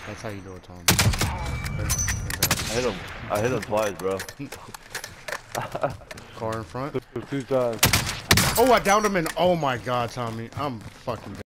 That's how you do it, Tom. I hit him twice, bro. Car in front. Two times. Oh, I downed him in. Oh my God, Tommy. I'm fucking.